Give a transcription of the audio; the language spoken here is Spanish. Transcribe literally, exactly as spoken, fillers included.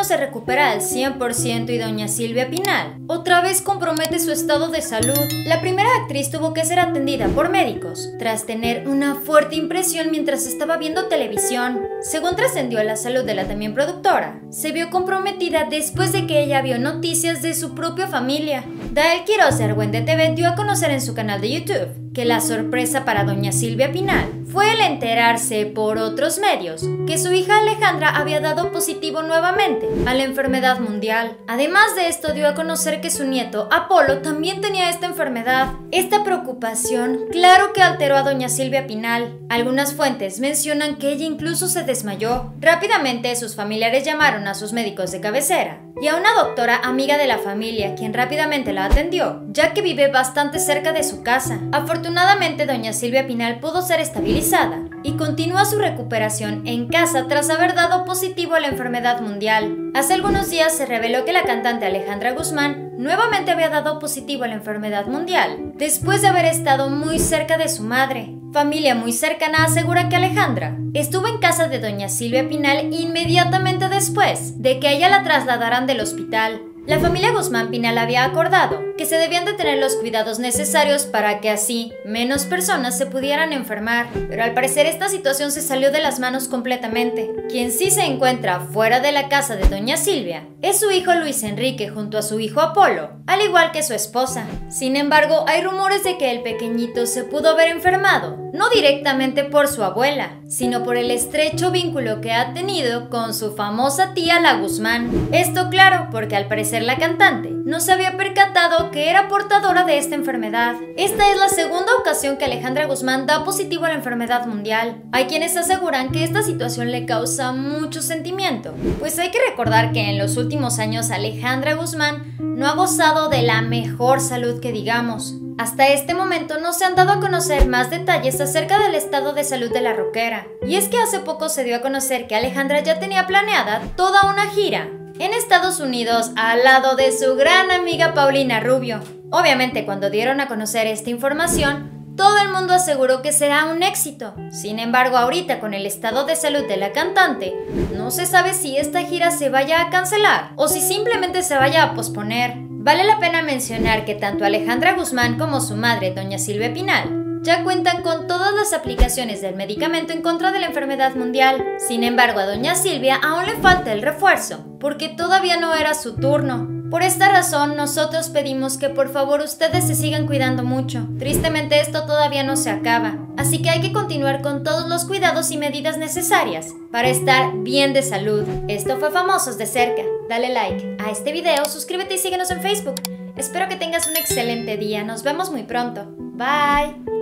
se recupera al cien por ciento y doña Silvia Pinal otra vez compromete su estado de salud. La primera actriz tuvo que ser atendida por médicos tras tener una fuerte impresión mientras estaba viendo televisión. Según trascendió, la salud de la también productora se vio comprometida después de que ella vio noticias de su propia familia. Dael Quiroz de Argüende T V dio a conocer en su canal de YouTube que la sorpresa para doña Silvia Pinal fue el enterarse por otros medios que su hija Alejandra había dado positivo nuevamente a la enfermedad mundial. Además de esto, dio a conocer que su nieto Apolo también tenía esta enfermedad. Esta preocupación claro que alteró a doña Silvia Pinal. Algunas fuentes mencionan que ella incluso se desmayó. Rápidamente sus familiares llamaron a sus médicos de cabecera y a una doctora amiga de la familia, quien rápidamente la atendió, ya que vive bastante cerca de su casa. Afortunadamente, doña Silvia Pinal pudo ser estabilizada y continúa su recuperación en casa tras haber dado positivo a la enfermedad mundial. Hace algunos días se reveló que la cantante Alejandra Guzmán nuevamente había dado positivo a la enfermedad mundial, después de haber estado muy cerca de su madre. Familia muy cercana asegura que Alejandra estuvo en casa de doña Silvia Pinal inmediatamente después de que a ella la trasladaran del hospital. La familia Guzmán Pinal había acordado que se debían de tener los cuidados necesarios para que así menos personas se pudieran enfermar, pero al parecer esta situación se salió de las manos completamente. Quien sí se encuentra fuera de la casa de doña Silvia es su hijo Luis Enrique junto a su hijo Apolo, al igual que su esposa. Sin embargo, hay rumores de que el pequeñito se pudo haber enfermado, no directamente por su abuela, sino por el estrecho vínculo que ha tenido con su famosa tía la Guzmán. Esto claro, porque al parecer la cantante no se había percatado que era portadora de esta enfermedad. Esta es la segunda ocasión que Alejandra Guzmán da positivo a la enfermedad mundial. Hay quienes aseguran que esta situación le causa mucho sentimiento, pues hay que recordar que en los últimos años Alejandra Guzmán no ha gozado de la mejor salud que digamos. Hasta este momento no se han dado a conocer más detalles acerca del estado de salud de la rockera. Y es que hace poco se dio a conocer que Alejandra ya tenía planeada toda una gira en Estados Unidos al lado de su gran amiga Paulina Rubio. Obviamente, cuando dieron a conocer esta información, todo el mundo aseguró que será un éxito. Sin embargo, ahorita con el estado de salud de la cantante, no se sabe si esta gira se vaya a cancelar o si simplemente se vaya a posponer. Vale la pena mencionar que tanto Alejandra Guzmán como su madre, doña Silvia Pinal, ya cuentan con todas las aplicaciones del medicamento en contra de la enfermedad mundial. Sin embargo, a doña Silvia aún le falta el refuerzo, porque todavía no era su turno. Por esta razón, nosotros pedimos que por favor ustedes se sigan cuidando mucho. Tristemente, esto todavía no se acaba, así que hay que continuar con todos los cuidados y medidas necesarias para estar bien de salud. Esto fue Famosos de Cerca. Dale like a este video, suscríbete y síguenos en Facebook. Espero que tengas un excelente día. Nos vemos muy pronto. Bye.